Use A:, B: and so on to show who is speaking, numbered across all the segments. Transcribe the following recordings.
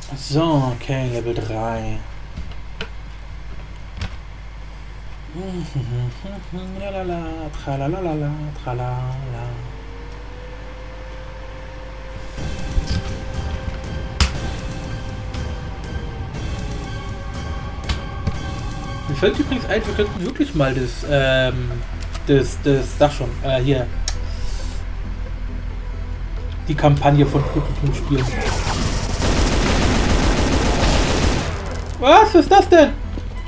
A: So, okay, Level 3. Lalala, tralalala, tralala. Mir fällt übrigens ein, wir könnten wirklich mal sag schon, hier, die Kampagne von Prototyp spielen. Was ist das denn?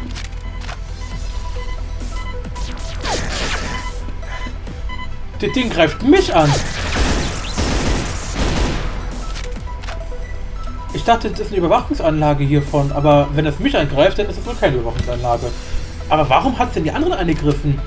A: Das Ding greift mich an. Ich dachte, das ist eine Überwachungsanlage hiervon, aber wenn es mich angreift, dann ist es wohl keine Überwachungsanlage. Aber warum hat es denn die anderen angegriffen?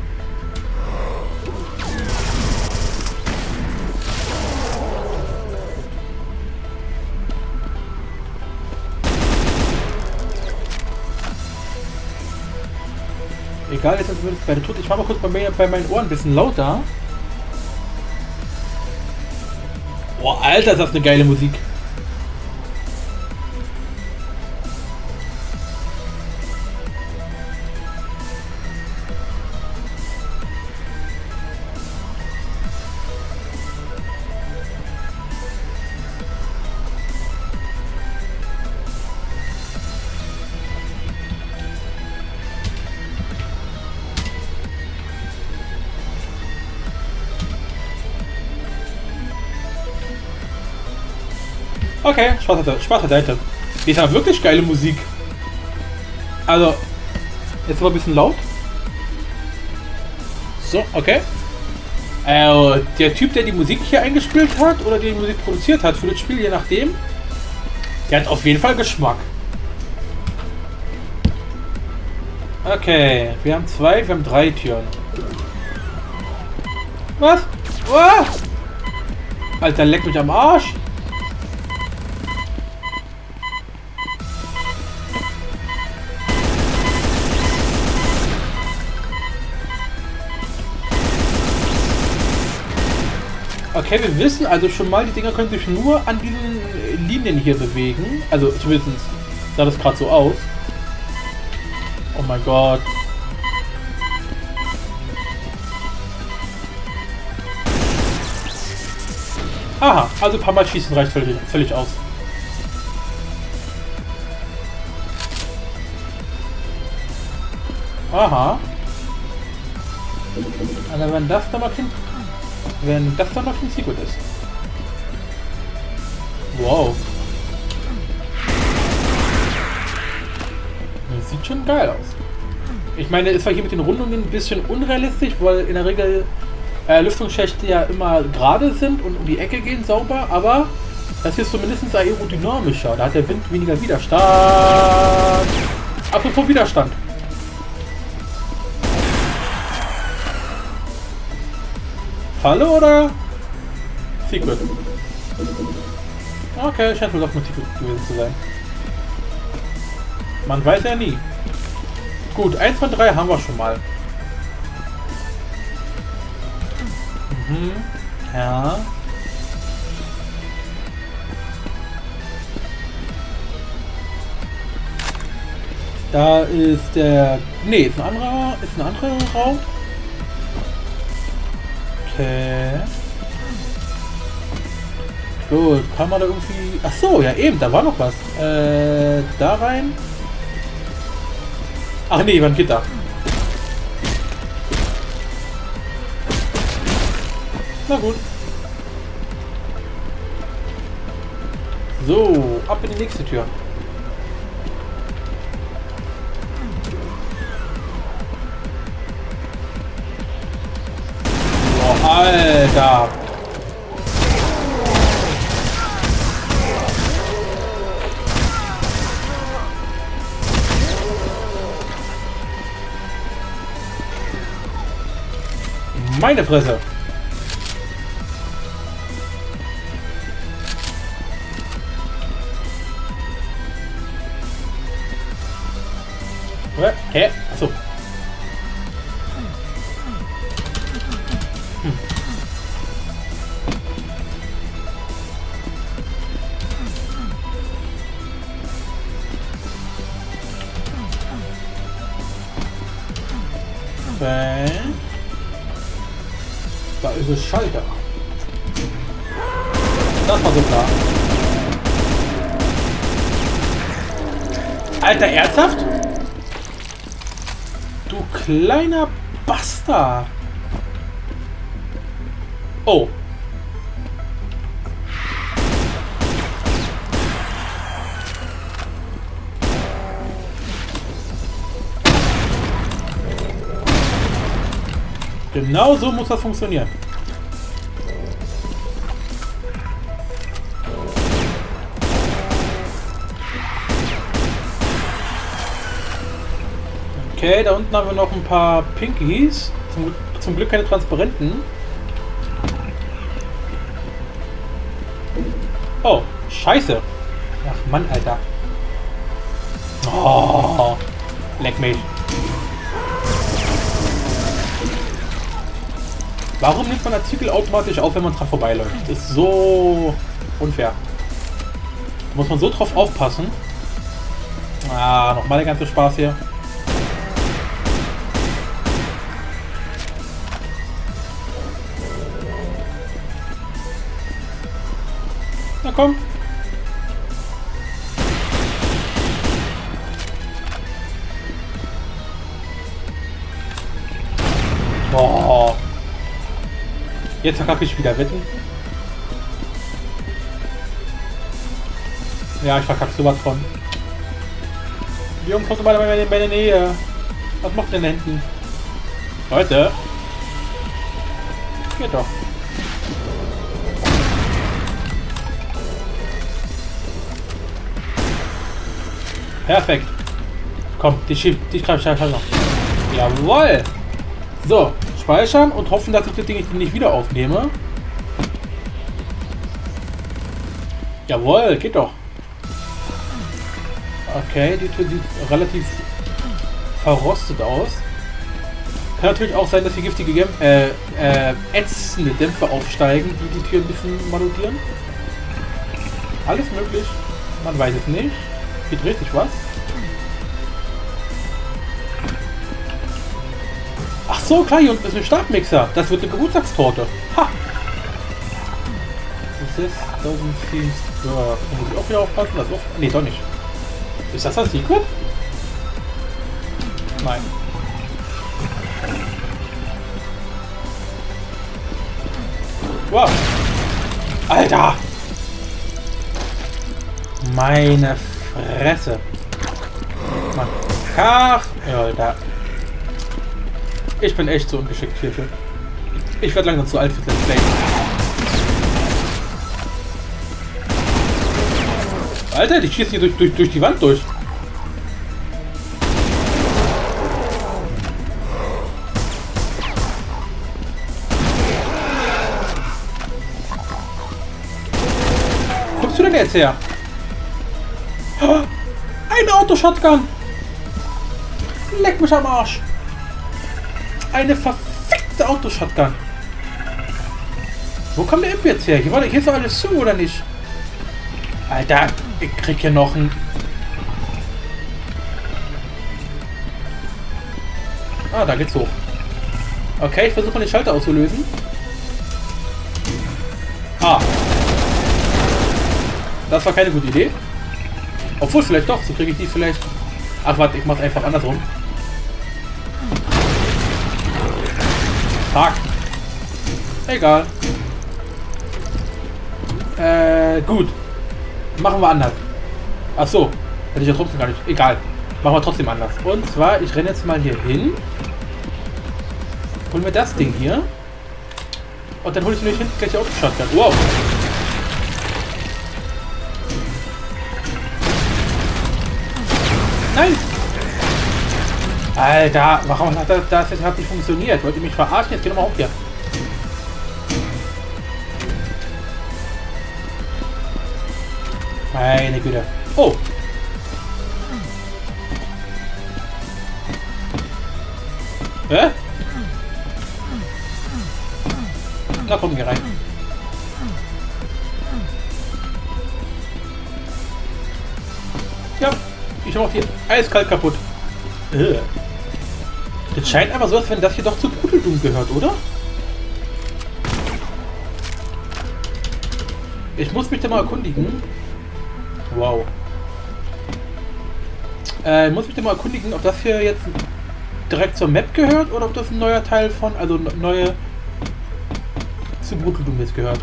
A: Egal, jetzt ist es beide tot. Ich mache mal kurz bei meinen Ohren ein bisschen lauter. Boah, Alter, ist das eine geile Musik. Okay, Spaß beiseite. Die ist aber wirklich geile Musik. Also, jetzt aber ein bisschen laut. So, okay. Der Typ, der die Musik hier eingespielt hat oder die Musik produziert hat für das Spiel, je nachdem, der hat auf jeden Fall Geschmack. Okay, wir haben 3 Türen. Was? Oh! Alter, leck mich am Arsch. Okay, wir wissen also schon mal, die Dinger können sich nur an diesen Linien hier bewegen. Also zumindest sah das gerade so aus. Oh mein Gott. Aha, also ein paar Mal schießen reicht völlig aus. Aha. Also wenn das dann noch ein Secret ist. Wow. Das sieht schon geil aus. Ich meine, ist zwar hier mit den Rundungen ein bisschen unrealistisch, weil in der Regel Lüftungsschächte ja immer gerade sind und um die Ecke gehen sauber, aber das hier ist zumindest aerodynamischer. Da hat der Wind weniger Widerstand. Apropos Widerstand. Falle oder Secret? Okay, scheint wohl doch ein Secret gewesen zu sein. Man weiß ja nie. Gut, 1 von 3 haben wir schon mal. Mhm. Ja. Da ist der... Nee, ist ein anderer Raum. Okay. Gut, kann man da irgendwie... Ach so, ja eben, da war noch was. Da rein. Ach nee, war ein Gitter. Na gut. So, ab in die nächste Tür. Oh, Alter. Meine Fresse. Hä? Achso. Okay. Da ist es Schalter. Das war so klar. Alter, ernsthaft? Du kleiner Bastard. Oh. Genau so muss das funktionieren. Okay, da unten haben wir noch ein paar Pinkies. Zum Glück keine transparenten. Oh, scheiße. Ach Mann, Alter. Oh, leck mich. Warum nimmt man Artikel automatisch auf, wenn man dran vorbeiläuft? Das ist so unfair. Da muss man so drauf aufpassen. Ah, nochmal der ganze Spaß hier. Na komm. Boah. Jetzt verkacke ich wieder Wetten. Ja, ich verkacke sowas von. Die Jungs kommt mal in meine Nähe. Was macht denn da hinten? Leute. Geht doch. Perfekt. Komm, die greife ich einfach noch. Jawohl. So, speichern und hoffen, dass ich das Ding nicht wieder aufnehme. Jawohl, geht doch. Okay, die Tür sieht relativ verrostet aus. Kann natürlich auch sein, dass hier giftige ätzende Dämpfe aufsteigen, die die Tür ein bisschen malodieren. Alles möglich. Man weiß es nicht. Hier dreht sich was. Ach so, klar, hier unten ist ein Stabmixer. Das wird eine Geburtstagstorte. Ha! Das ist das Seems. Da muss ich auch wieder aufpassen. Das auch, nee, doch nicht. Ist das Secret? Nein. Wow. Alter! Meine Fresse. Mann. Ach, Alter. Ich bin echt so ungeschickt hierfür. Ich werde langsam zu alt für Let's Play. Alter, die schießen hier durch die Wand durch. Kommst du denn jetzt her? Ein Autoshotgun! Leck mich am Arsch! Eine verfickte Autoshotgun! Wo kommt der Imp jetzt her? Hier ist doch alles zu, oder nicht? Alter, ich krieg hier noch ein... Ah, da geht's hoch. Okay, ich versuche mal den Schalter auszulösen. Ah. Das war keine gute Idee. Obwohl, vielleicht doch. So kriege ich die vielleicht... Ach, warte, ich mach's einfach andersrum. Fuck. Egal. Gut. Machen wir anders. Ach so. Hätte ich ja trotzdem gar nicht. Egal. Machen wir trotzdem anders. Und zwar, ich renne jetzt mal hier hin. Hol mir das Ding hier. Und dann hole ich mir hinten gleich die Autoshotgun. Wow. Nein! Alter, warum hat das jetzt nicht funktioniert? Wollt ihr mich verarschen? Jetzt geh doch mal auf hier. Meine Güte. Oh! Hä? Na komm, geh rein. Ja, ich mach die eiskalt kaputt. Das scheint aber so, als wenn das hier doch zu Brudeldum gehört, oder? Ich muss mich da mal erkundigen. Wow. Ich muss mich da mal erkundigen, ob das hier jetzt direkt zur Map gehört oder ob das ein neuer Teil von, also neue zu Brudeldum jetzt gehört.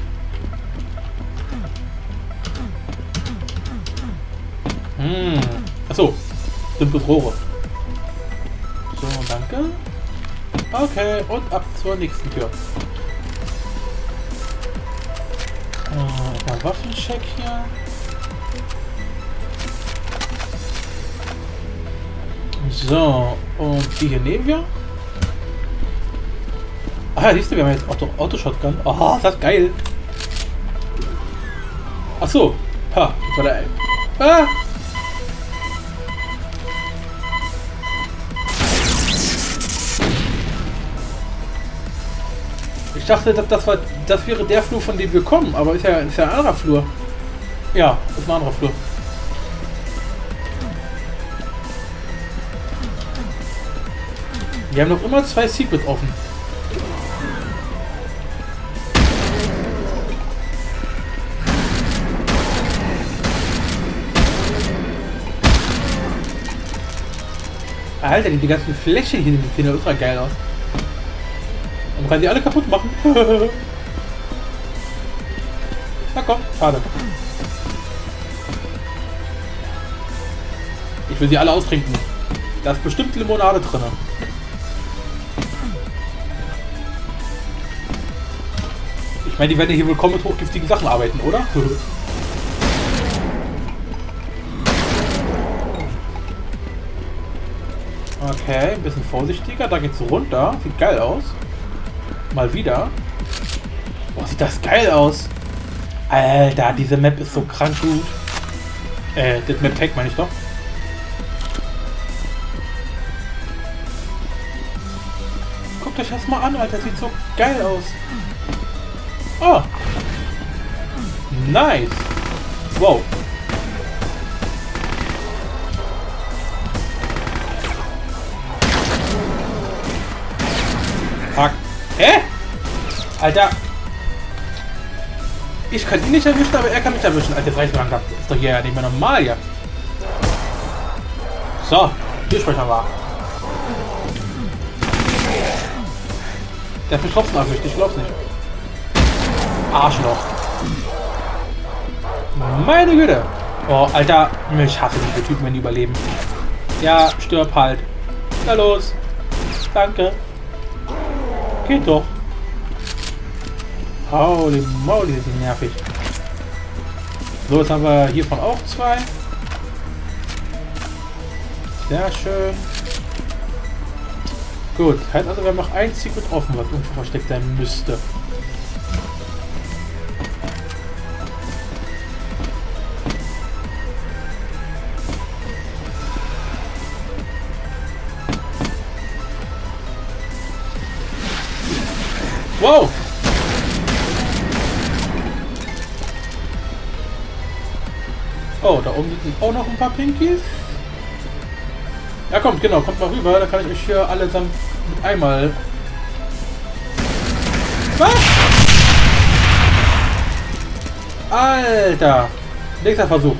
A: Achso, sind bloß Rohre. So, danke. Okay, und ab zur nächsten Tür. Mal Waffencheck hier. So, und die hier nehmen wir. Ah, siehst du, wir haben jetzt Auto-Shotgun. Oh, ist das geil. Achso. Ha, das war der... Ah! Ich dachte, das wäre der Flur, von dem wir kommen, aber ist ja ein anderer Flur. Ja, ist ein anderer Flur. Wir haben noch immer 2 Secrets offen. Alter, die ganzen Flächen hier sehen ja ultra geil aus. Man kann die alle kaputt machen. Na komm, schade. Ich will sie alle austrinken. Da ist bestimmt Limonade drin. Ich meine, die werden hier wohl kaum mit hochgiftigen Sachen arbeiten, oder? Okay, ein bisschen vorsichtiger. Da geht's runter. Sieht geil aus. Mal wieder. Boah, sieht das geil aus. Alter, diese Map ist so krank gut. Das Map-Pack meine ich doch. Guckt euch das mal an, Alter. Sieht so geil aus. Oh. Nice. Wow. Fuck. Hä? Alter. Ich kann ihn nicht erwischen, aber er kann mich erwischen. Alter, das reicht mir langsam. Das ist doch hier ja nicht mehr normal hier. So, hier sprechen wir. Der hat mich trotzdem erwischt, ich glaub's nicht. Arschloch. Meine Güte. Oh, Alter. Ich hasse diese Typen, wenn die überleben. Ja, stirb halt. Na los. Danke. Geht doch. Holy moly, sind die nervig. So, jetzt haben wir hiervon auch 2. Sehr schön. Gut, heißt also, wir haben noch ein Secret offen, was irgendwo versteckt sein müsste. Wow! Oh, da oben sind auch noch ein paar Pinkies. Ja, kommt, genau, kommt mal rüber, da kann ich euch hier allesamt mit einmal... Was? Alter! Nächster Versuch.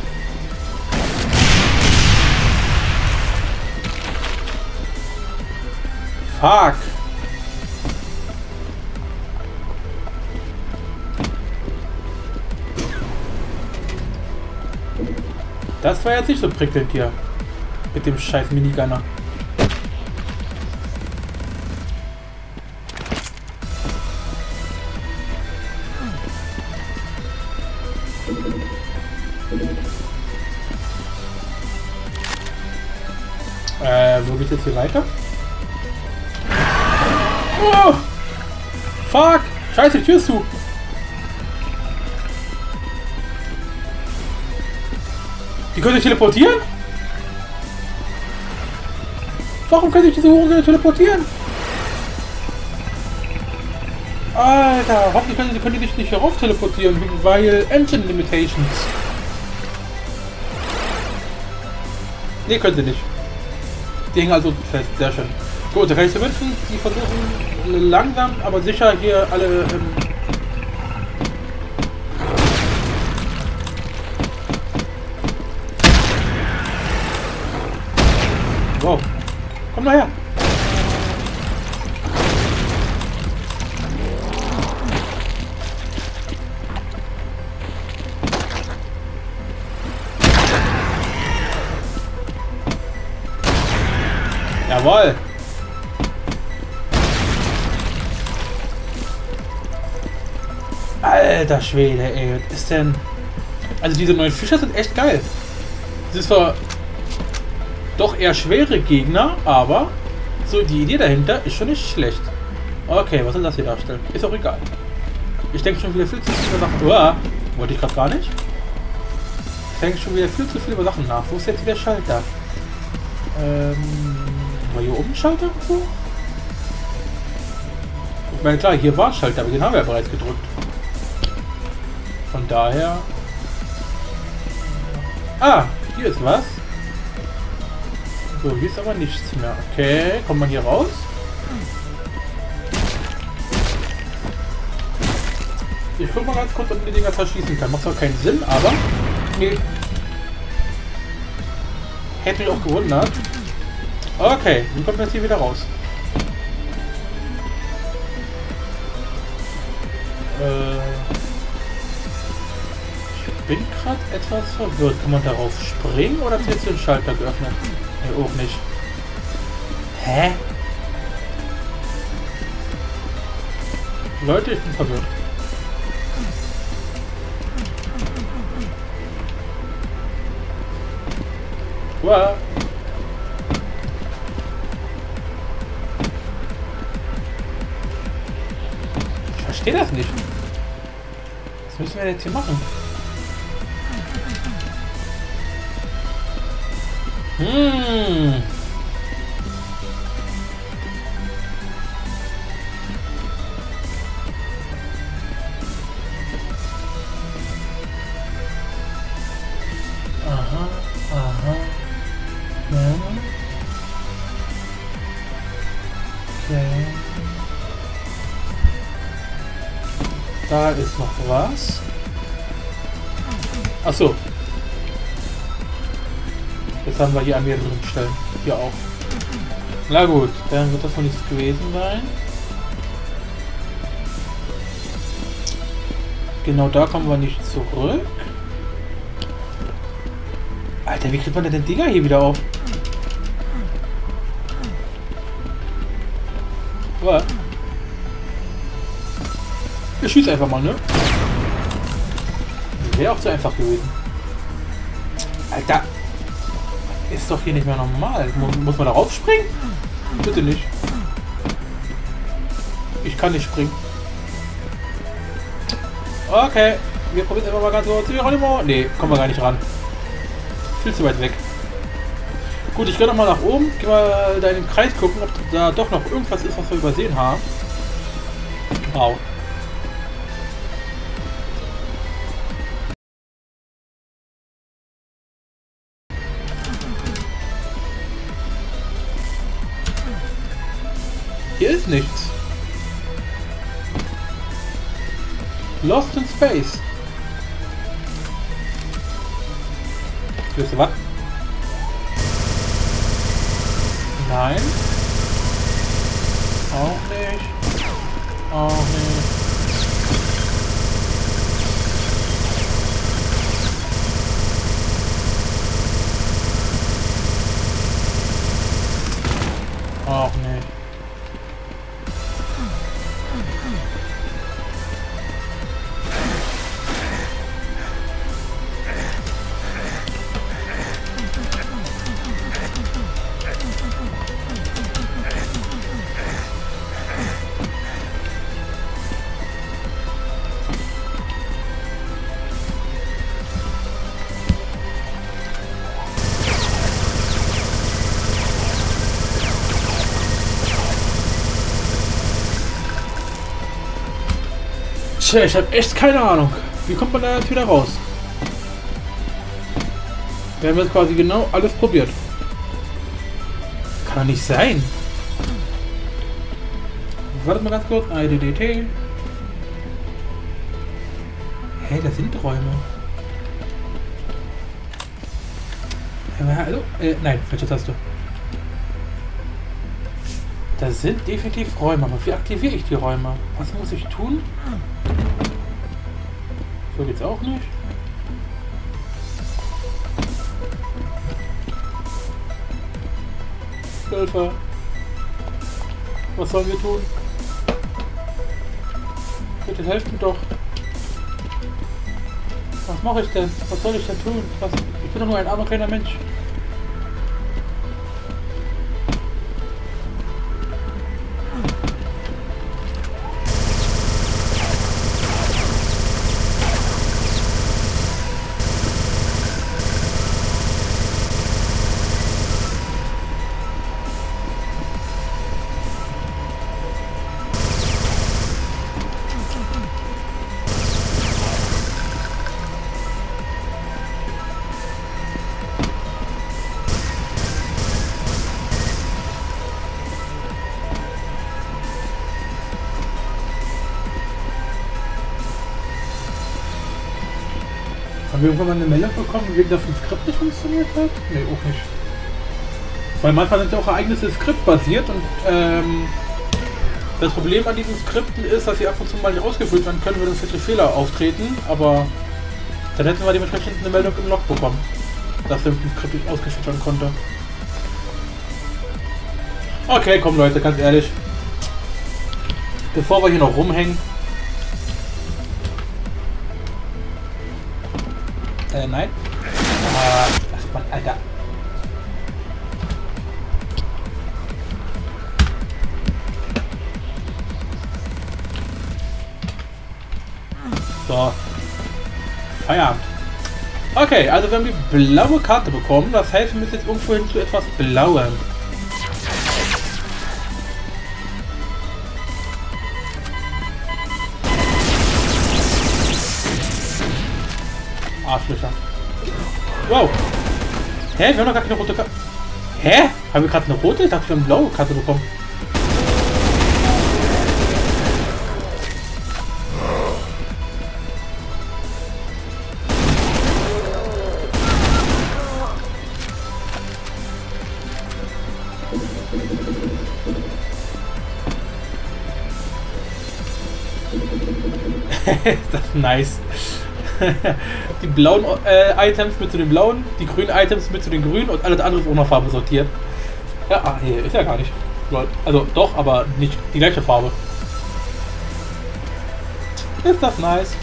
A: Fuck! Das war jetzt nicht so prickelnd hier. Mit dem scheiß Minigunner. Wo geht's jetzt hier weiter? Oh! Fuck! Scheiße, die Tür ist zu! Die können sich teleportieren? Warum können sich diese Huren teleportieren? Alter, hoffentlich können die sich nicht herauf teleportieren, weil Engine Limitations. Ne, können sie nicht. Die hängen also fest, sehr schön. Gut, da kann ich zumindest die versuchen langsam, aber sicher hier alle... Wow. Komm mal her. Jawohl. Alter Schwede, ey. Was ist denn... Also diese neuen Fischer sind echt geil. Das ist zwar doch eher schwere Gegner, aber so die Idee dahinter ist schon nicht schlecht. Okay, was soll das hier darstellen? Ist auch egal. Ich denke schon wieder viel zu viel über Sachen... Uah, wollte ich gerade gar nicht. Ich denke schon wieder viel zu viel über Sachen nach. Wo ist jetzt der Schalter? War hier oben ein Schalter irgendwo? Ich meine, klar, hier war ein Schalter, aber den haben wir ja bereits gedrückt. Von daher... Ah, hier ist was. So, hier ist aber nichts mehr. Okay, kommt man hier raus? Ich guck mal ganz kurz, ob man die Dinger zerschießen kann. Macht zwar keinen Sinn, aber... Nee. Hätte mich auch gewundert. Okay, wie kommt man jetzt hier wieder raus? Ich bin gerade etwas verwirrt. Kann man darauf springen oder hat jetzt den Schalter geöffnet? Nee, auch nicht. Hä? Leute, ich bin verwirrt. Wow. Ich verstehe das nicht. Was müssen wir jetzt hier machen? Aha, aha. Ja. Okay. Da ist noch was. Ach so. Jetzt haben wir hier an mehreren Stellen. Hier auch. Na gut, dann wird das wohl nichts gewesen sein. Genau da kommen wir nicht zurück. Alter, wie kriegt man denn den Dinger hier wieder auf? Was? Ich schieße einfach mal, ne? Wäre auch zu einfach gewesen. Alter! Ist doch hier nicht mehr normal. Muss man da raufspringen? Bitte nicht. Ich kann nicht springen. Okay. Wir probieren einfach mal ganz kurz. Ne, kommen wir gar nicht ran. Viel zu weit weg. Gut, ich gehe nochmal nach oben. Geh mal da in den Kreis gucken, ob da doch noch irgendwas ist, was wir übersehen haben. Wow. Hier ist nichts. Lost in Space. Wisst ihr was? Nein. Auch nicht. Auch nicht. Auch nicht. Tja, ich habe echt keine Ahnung. Wie kommt man da jetzt wieder raus? Wir haben jetzt quasi genau alles probiert. Kann doch nicht sein. Wartet mal ganz kurz. IDDT. Hey, das sind Räume. Hallo? Nein, falsche Taste. Das sind definitiv Räume, aber wie aktiviere ich die Räume? Was muss ich tun? So geht's auch nicht. Hilfe! Was sollen wir tun? Bitte helft mir doch! Was mache ich denn? Was soll ich denn tun? Ich bin doch nur ein armer kleiner Mensch. Haben wir irgendwann mal eine Meldung bekommen, wegen dass ein Skript nicht funktioniert hat? Ne, auch nicht. Weil manchmal sind ja auch Ereignisse skriptbasiert und das Problem an diesen Skripten ist, dass sie ab und zu mal nicht ausgeführt werden können, wenn irgendwelche Fehler auftreten, aber dann hätten wir dementsprechend eine Meldung im Log bekommen, dass ein Skript nicht ausgeführt werden konnte. Okay, komm Leute, ganz ehrlich. Bevor wir hier noch rumhängen. Nein. Ach Mann, Alter. So. Feierabend. Okay, also wir haben die blaue Karte bekommen. Das heißt, wir müssen jetzt irgendwo hin zu etwas Blauem. Arschlöcher. Wow. Hä? Wir haben doch gar keine rote Karte. Hä? Haben wir gerade eine rote? Ich dachte, wir haben eine blaue Karte bekommen. Das ist nice. Die blauen Items mit zu den blauen, die grünen Items mit zu den grünen und alles andere ist ohne Farbe sortiert. Ja, hier ist ja gar nicht. Also doch, aber nicht die gleiche Farbe. Ist das nice?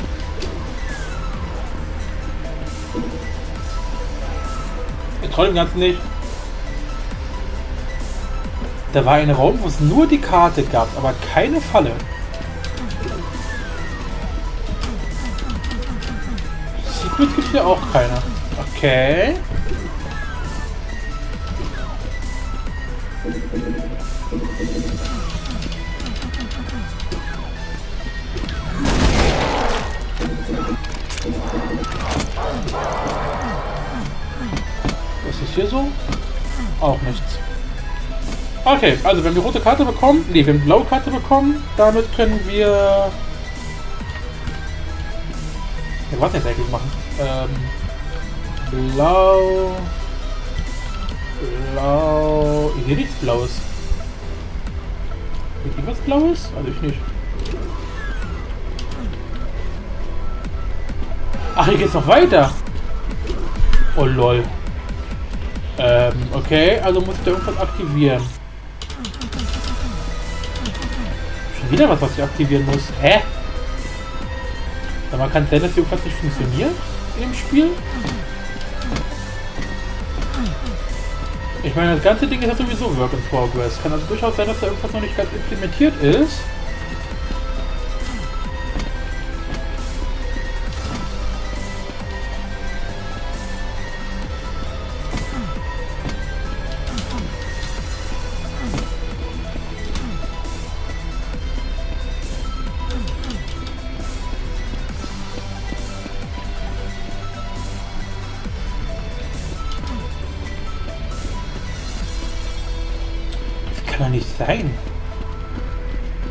A: Ich traue dem Ganzen nicht. Da war ein Raum, wo es nur die Karte gab, aber keine Falle. Secret gibt es ja auch keine. Okay. Was ist hier so? Auch nichts. Okay, also wir haben die rote Karte bekommen. Ne, wir haben die blaue Karte bekommen. Damit können wir... Ja, was jetzt eigentlich machen? Blau... Blau... Ich sehe nichts Blaues. Seht ihr was Blaues? Also ich nicht. Ach, hier geht's noch weiter. Oh lol. Okay, also muss ich da irgendwas aktivieren. Schon wieder was ich aktivieren muss. Hä? Aber kann es sein, dass hier irgendwas nicht funktioniert im Spiel? Ich meine, das ganze Ding ist ja sowieso Work in Progress. Kann also durchaus sein, dass da irgendwas noch nicht ganz implementiert ist. Kann doch nicht sein.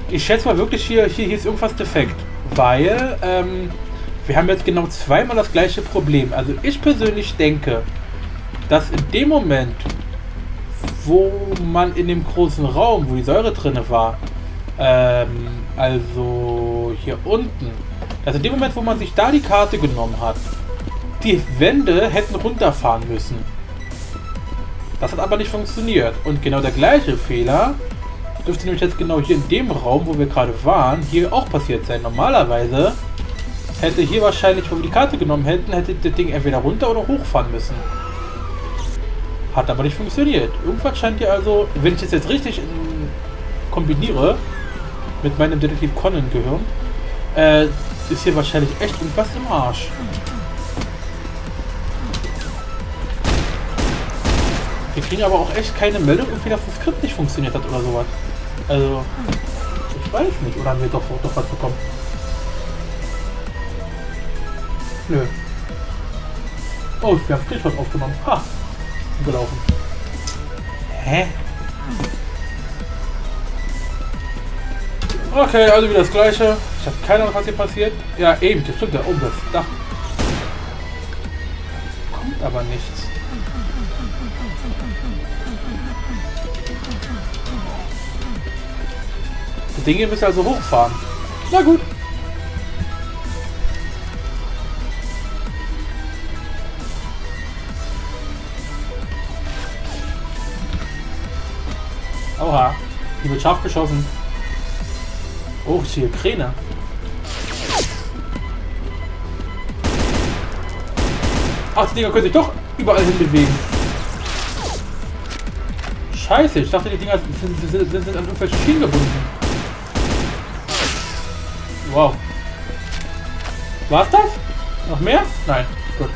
A: Ich schätze mal wirklich, hier ist irgendwas defekt. Weil, wir haben jetzt genau zweimal das gleiche Problem. Also ich persönlich denke, dass in dem Moment, wo man in dem großen Raum, wo die Säure drin war, also hier unten, also in dem Moment, wo man sich da die Karte genommen hat, die Wände hätten runterfahren müssen. Das hat aber nicht funktioniert. Und genau der gleiche Fehler dürfte nämlich jetzt genau hier in dem Raum, wo wir gerade waren, hier auch passiert sein. Normalerweise hätte hier wahrscheinlich, wo wir die Karte genommen hätten, hätte das Ding entweder runter oder hochfahren müssen. Hat aber nicht funktioniert. Irgendwas scheint hier also, wenn ich das jetzt richtig kombiniere mit meinem Detektiv Conan Gehirn, ist hier wahrscheinlich echt irgendwas im Arsch. Wir kriegen aber auch echt keine Meldung, irgendwie, dass das Skript nicht funktioniert hat oder sowas. Also, ich weiß nicht. Oder haben wir doch was bekommen? Nö. Oh, wir haben Screenshot aufgenommen. Ha! Gelaufen. Hä? Okay, also wieder das gleiche. Ich habe keine Ahnung, was hier passiert. Ja, eben, das stimmt ja. Oben das Dach. Kommt aber nichts. Das Ding hier müssen also hochfahren. Na gut. Oha, die wird scharf geschossen. Oh, ich sehe Kräne. Ach, die Dinger können sich doch überall hin bewegen. Scheiße, ich dachte, die Dinger sind an irgendwelchen Schienen gebunden. Wow. War's das? Noch mehr? Nein. Gut.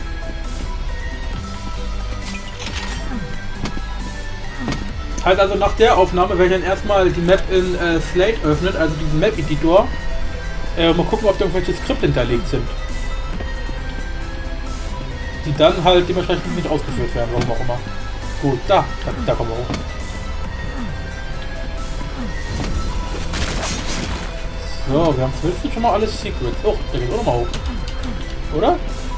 A: Halt also nach der Aufnahme werde ich dann erstmal die Map in Slate öffnen, also diesen Map-Editor. Mal gucken, ob da irgendwelche Skripte hinterlegt sind. Die dann halt dementsprechend nicht ausgeführt werden, warum auch immer. Gut, da kommen wir hoch. So, wir haben zumindest schon mal alles Secrets. Oh, da geht auch nochmal hoch. Oder?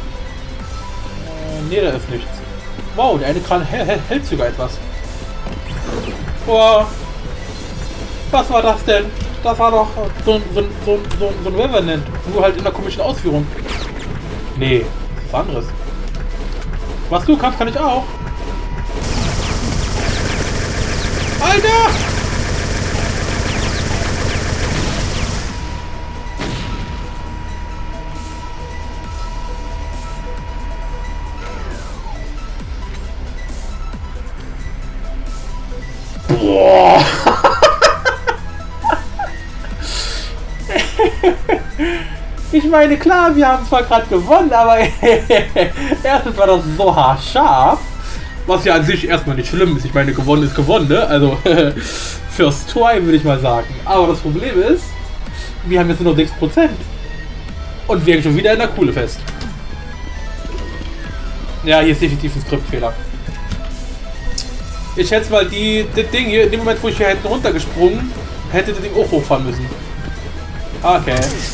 A: Nee, da ist nichts. Wow, der eine Kran hält sogar etwas. Boah. Was war das denn? Das war doch so ein Revenant. Nur halt in der komischen Ausführung. Nee, was anderes. Was du kannst, kann ich auch. Alter! Boah! Ich meine, klar, wir haben zwar gerade gewonnen, aber erstens war das so haarscharf, was ja an sich erstmal nicht schlimm ist. Ich meine, gewonnen ist gewonnen, ne? Also, first try, würde ich mal sagen. Aber das Problem ist, wir haben jetzt nur noch 6% und wir hängen schon wieder in der Kuhle fest. Ja, hier ist definitiv ein Skriptfehler. Ich schätze mal, das Ding hier, in dem Moment, wo ich hier hätte runtergesprungen, hätte das Ding auch hochfahren müssen. Okay.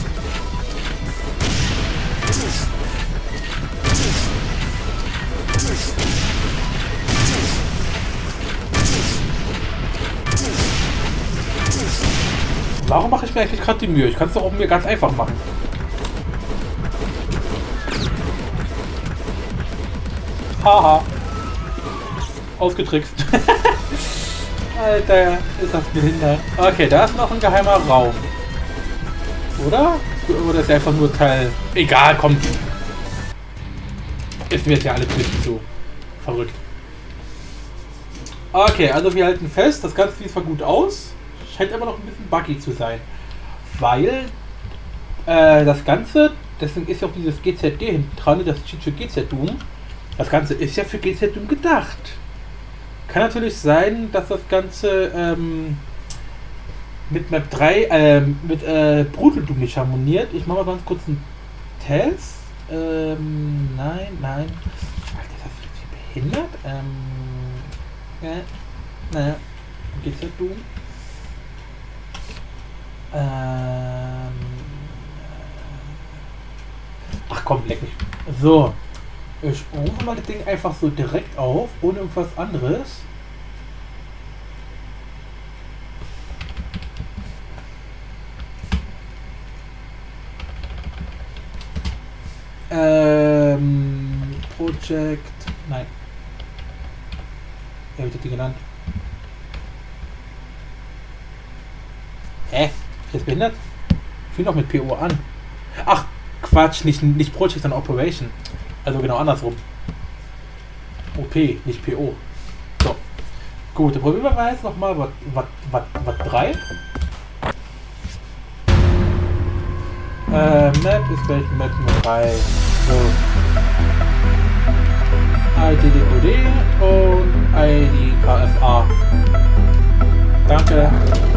A: Warum mache ich mir eigentlich gerade die Mühe? Ich kann es doch auch mir ganz einfach machen. Haha. Ausgetrickst. Alter, ist das behindert. Okay, da ist noch ein geheimer Raum. Oder? Oder ist er einfach nur Teil... Egal, komm. Ist mir jetzt ja alles nicht so verrückt. Okay, also wir halten fest, das Ganze sieht zwar gut aus, scheint aber noch ein bisschen buggy zu sein. Weil das Ganze, deswegen ist ja auch dieses GZD hinten dran, das steht für GZ Doom. Das Ganze ist ja für GZ Doom gedacht. Kann natürlich sein, dass das Ganze mit Map 3, mit Brutal Doom nicht harmoniert. Ich mache mal ganz kurz einen Test. Nein. Alter, ist das behindert? Naja. GZ Doom. Ähm, ach komm, leck mich. So. Ich rufe mal das Ding einfach so direkt auf, ohne irgendwas anderes. Project. Nein. Wie habe ich das Ding genannt? Hä? Ist das behindert? Ich fing doch mit PO an. Ach, Quatsch, nicht Project, sondern Operation. Also genau andersrum. OP, nicht PO. So. Gut, dann probieren wir mal jetzt nochmal was 3. Map ist gleich Map Nummer 3. So. IDDOD und IDKFA. Danke.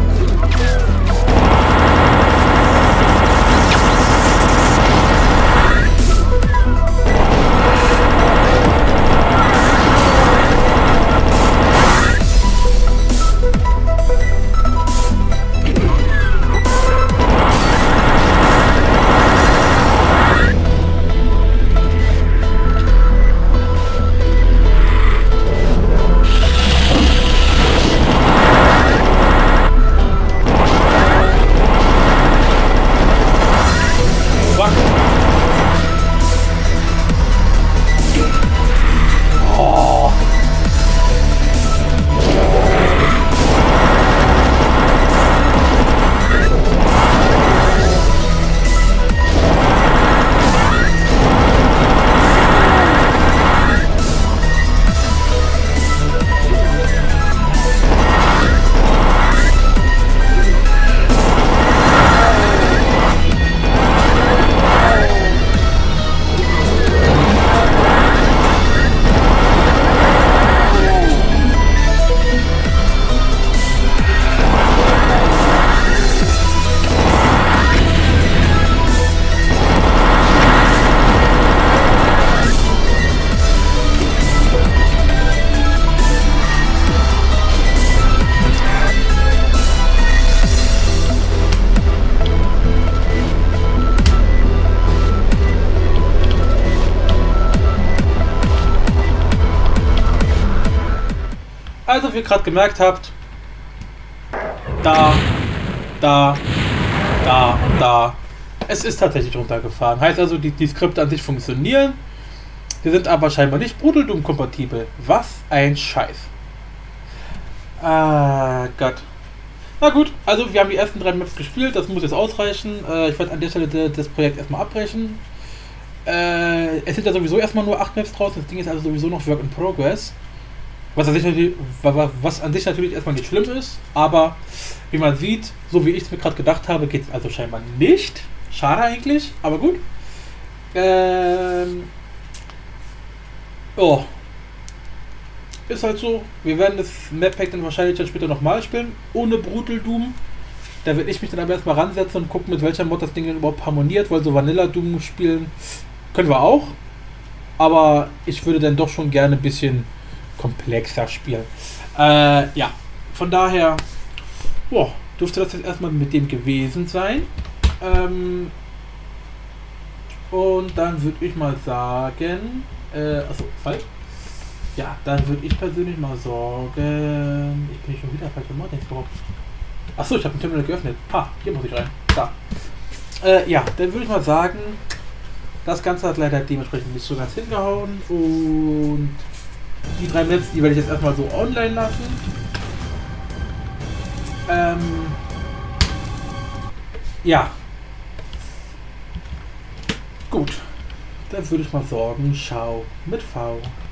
A: Also, wie ihr gerade gemerkt habt, da. Es ist tatsächlich runtergefahren. Heißt also, die Skripte an sich funktionieren. Die sind aber scheinbar nicht Brutal Doom kompatibel. Was ein Scheiß. Ah, Gott. Na gut, also wir haben die ersten 3 Maps gespielt. Das muss jetzt ausreichen. Ich werde an der Stelle das Projekt erstmal abbrechen. Es sind ja sowieso erstmal nur 8 Maps draus. Das Ding ist also sowieso noch Work in Progress. Was an sich natürlich erstmal nicht schlimm ist, aber wie man sieht, so wie ich es mir gerade gedacht habe, geht es also scheinbar nicht. Schade eigentlich, aber gut. Oh. Ist halt so. Wir werden das Map Pack dann wahrscheinlich dann später nochmal spielen, ohne Brutal Doom. Da werde ich mich dann aber erstmal ransetzen und gucken, mit welcher Mod das Ding überhaupt harmoniert, weil so Vanilla Doom spielen können wir auch. Aber ich würde dann doch schon gerne ein bisschen komplexer spielen. Ja, von daher dürfte das jetzt erstmal mit dem gewesen sein. Und dann würde ich mal sagen, achso, falsch. Ja, dann würde ich persönlich mal sagen, ich bin schon wieder falsch im Mod. Achso, ich habe den Terminal geöffnet. Hier muss ich rein. Da. Ja, dann würde ich mal sagen, das Ganze hat leider dementsprechend nicht so ganz hingehauen und die 3 Maps, die werde ich jetzt erstmal so online lassen. Ja. Gut. Dann würde ich mal sagen, ciao mit V.